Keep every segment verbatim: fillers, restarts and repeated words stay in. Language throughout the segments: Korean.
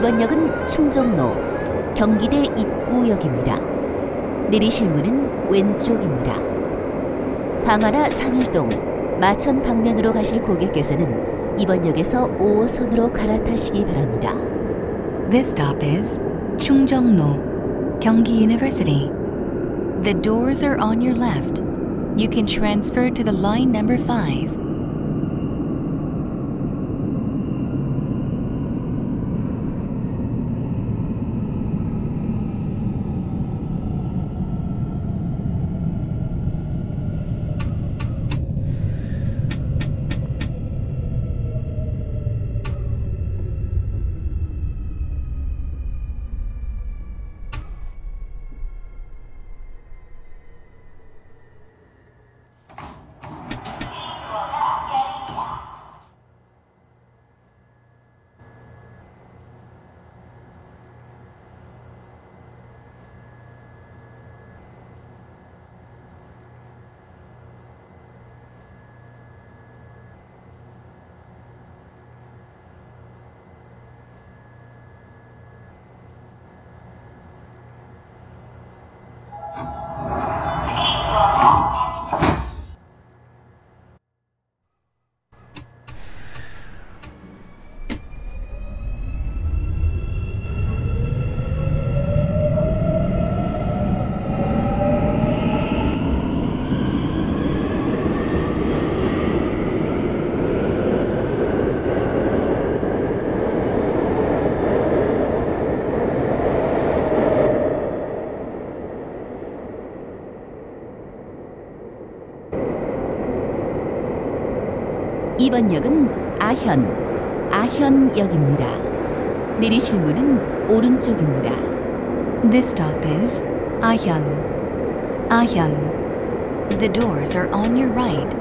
이번 역은 충정로 경기대 입구역입니다. 내리실 문은 왼쪽입니다. 방화나 상일동, 마천 방면으로 가실 고객께서는 이번 역에서 오 호선으로 갈아타시기 바랍니다. This stop is 충정로, 경기 University. The doors are on your left. You can transfer to the line number five. 이번 역은 아현, 아현역입니다. 내리실 문은 오른쪽입니다. This stop is Ahyeon, Ahyeon. The doors are on your right.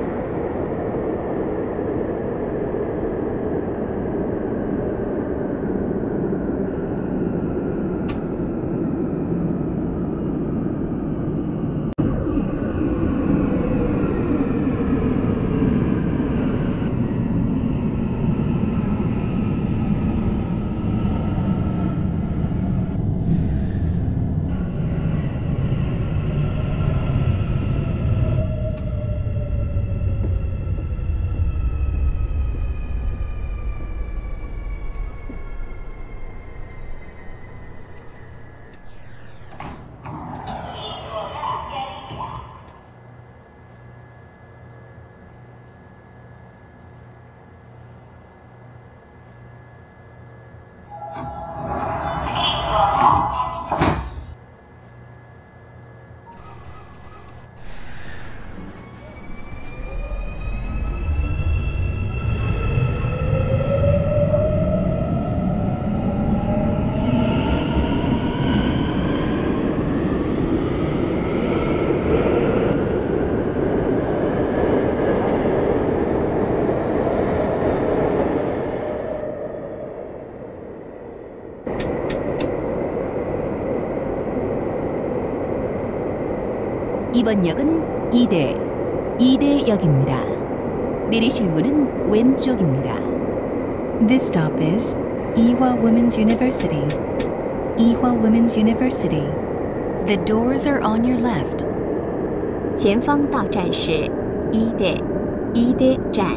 이번 역은 이대, 이대역입니다. 내리실 문은 왼쪽입니다. This stop is Ewha Women's University, Ewha Women's University. The doors are on your left. 前方到站是一대一대站。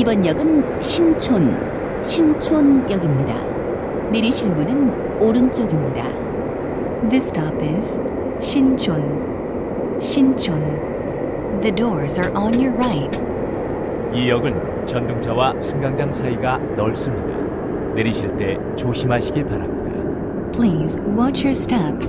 이번 역은 신촌, 신촌역입니다. 내리실 문은 오른쪽입니다. This stop is Shinchon. Shinchon. The doors are on your right. 이 역은 전동차와 승강장 사이가 넓습니다. 내리실 때 조심하시기 바랍니다. Please watch your step.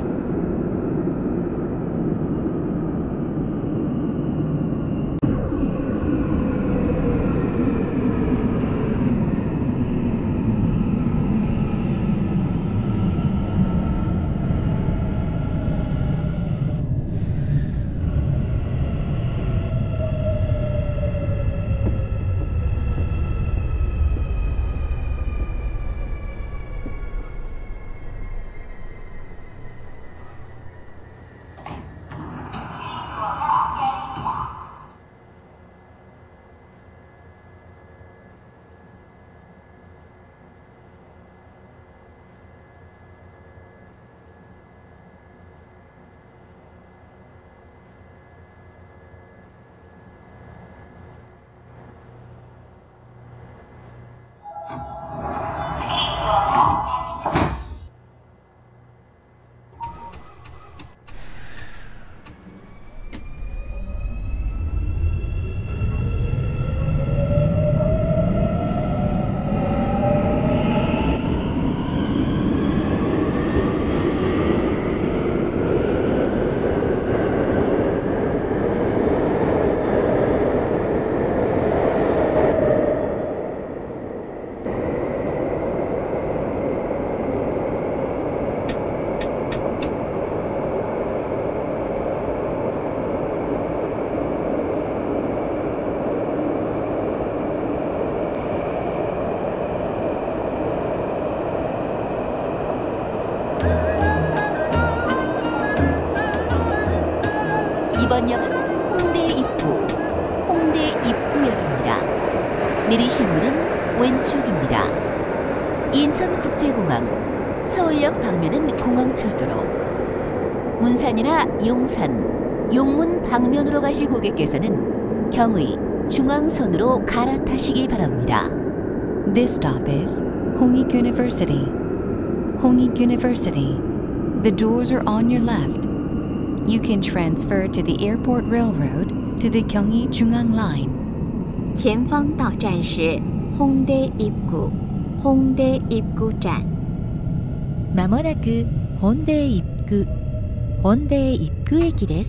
이번 역은 홍대 입구, 홍대 입구역입니다. 내리실 문은 왼쪽입니다. 인천국제공항, 서울역 방면은 공항철도로, 문산이나 용산, 용문 방면으로 가실 고객께서는 경의, 중앙선으로 갈아타시기 바랍니다. This stop is Hongik University. Hongik University. The doors are on your left. You can transfer to the Airport Railroad to the Gyeonggi Jungang Line. 前方到站是 홍대 입구, 홍대 입구站. まもなく本田一区本田一区駅です。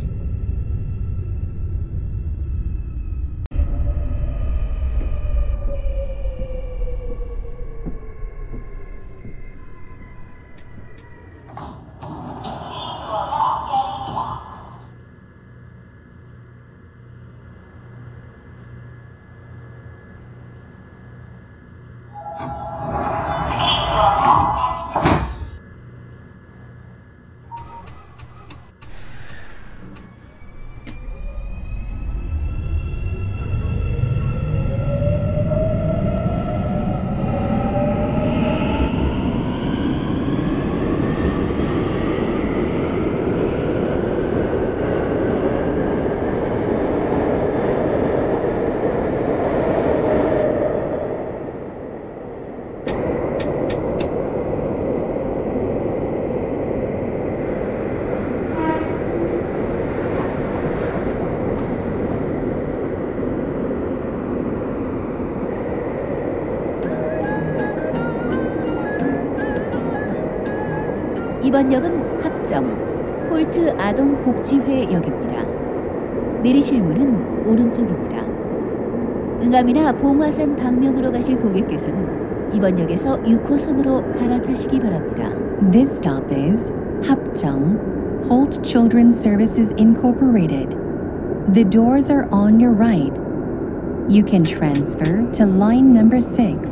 이번 역은 합정, 홀트 아동복지회역입니다. 내리실 문은 오른쪽입니다. 응암이나 봉화산 방면으로 가실 고객께서는 이번 역에서 육 호선으로 갈아타시기 바랍니다. This stop is Hapjeong, Holt Children's Services Incorporated. The doors are on your right. You can transfer to line number six.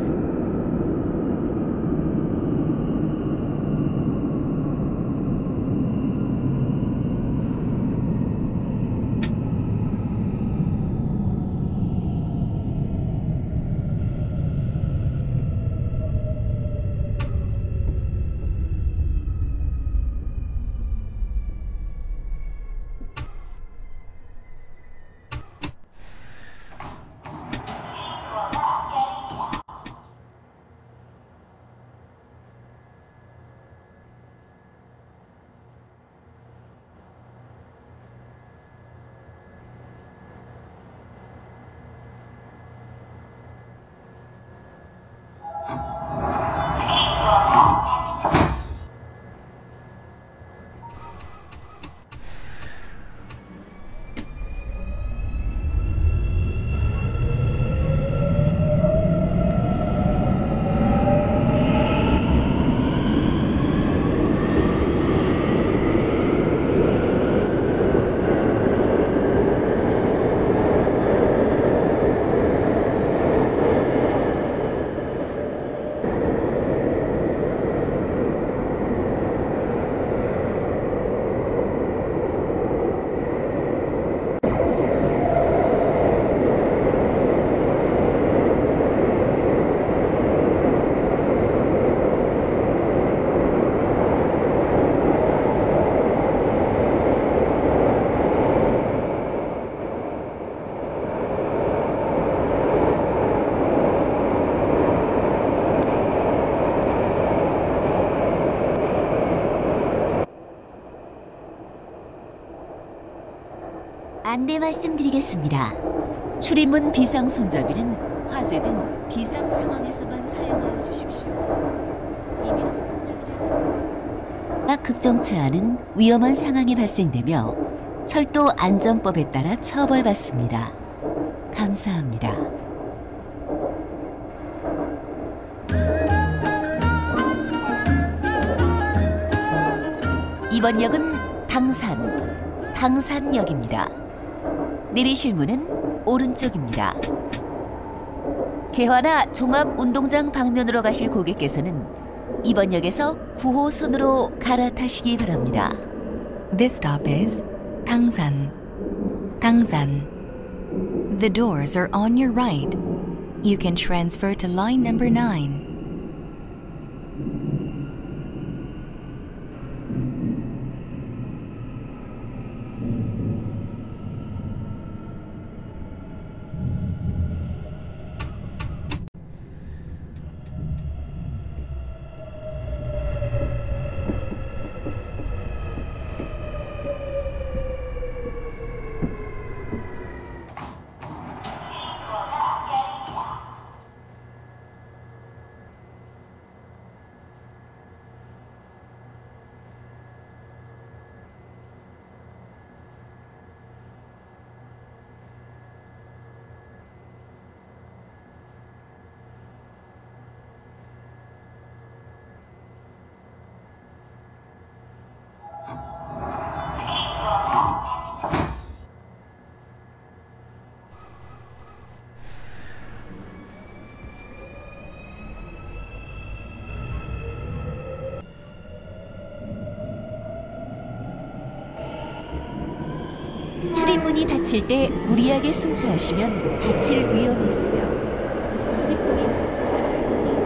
안내 말씀드리겠습니다. 출입문 비상 손잡이는 화재 등 비상 상황에서만 사용하여 주십시오. 이미로 손잡이를 들고 급정차하는 위험한 상황이 발생되며 철도 안전법에 따라 처벌받습니다. 감사합니다. 이번 역은 당산, 당산역입니다. 내리실 문은 오른쪽입니다. 개화나 종합운동장 방면으로 가실 고객께서는 이번 역에서 구 호선으로 갈아타시기 바랍니다. This stop is Tangsan. Tangsan. The doors are on your right. You can transfer to line number nine. 출입문이 닫힐 때 무리하게 승차하시면 다칠 위험이 있으며 소지품이 파손될 수 있으니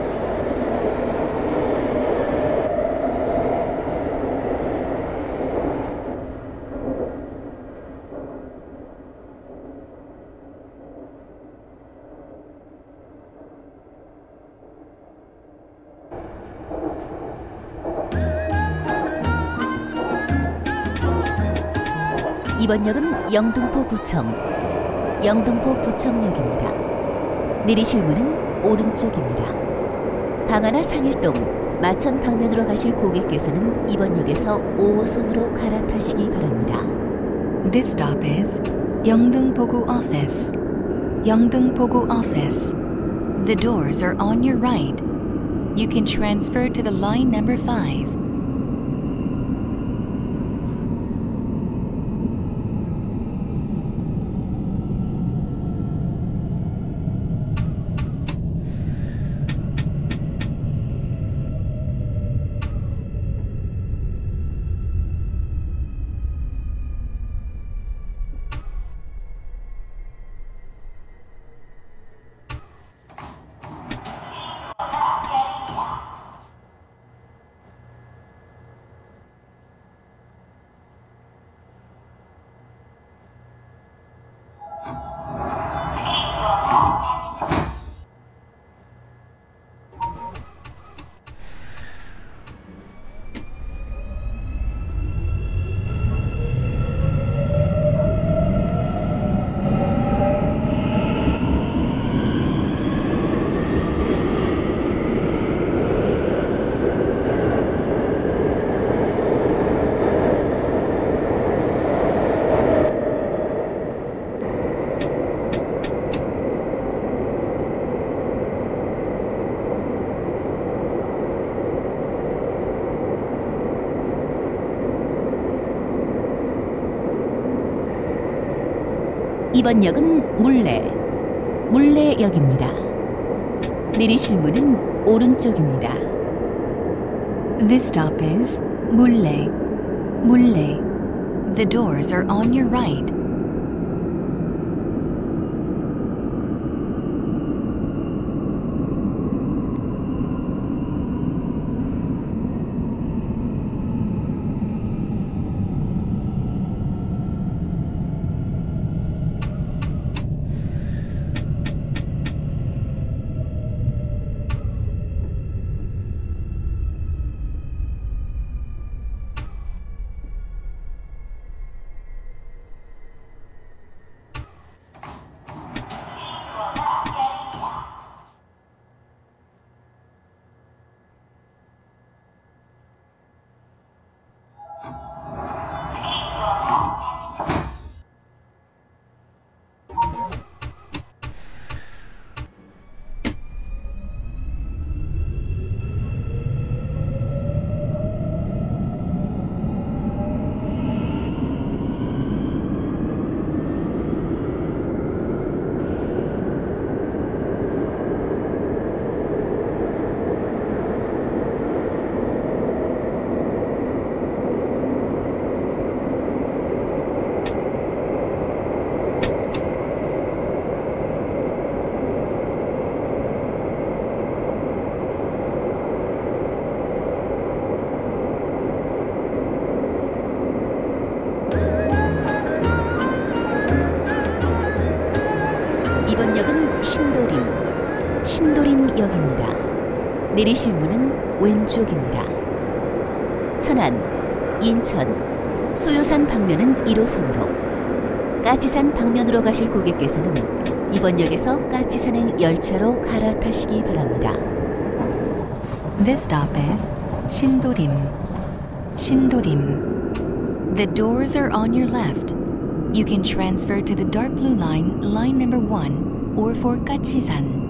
이번 역은 영등포구청, 영등포구청역입니다. 내리실 문은 오른쪽입니다. 방화나 상일동, 마천 방면으로 가실 고객께서는 이번 역에서 오 호선으로 갈아타시기 바랍니다. This stop is Yeongdeungpogu Office. Yeongdeungpogu Office. The doors are on your right. You can transfer to the line number five. 이번 역은 물레, 물레역입니다. 내리실 문은 오른쪽입니다. This stop is Mulle. Mulle. The doors are on your right. 신도림역입니다. 내리실 문은 왼쪽입니다. 천안, 인천, 소요산 방면은 일 호선으로, 까치산 방면으로 가실 고객께서는 이번 역에서 까치산행 열차로 갈아타시기 바랍니다. This stop is 신도림. 신도림. The doors are on your left. You can transfer to the dark blue line, line number one, or for 까치산.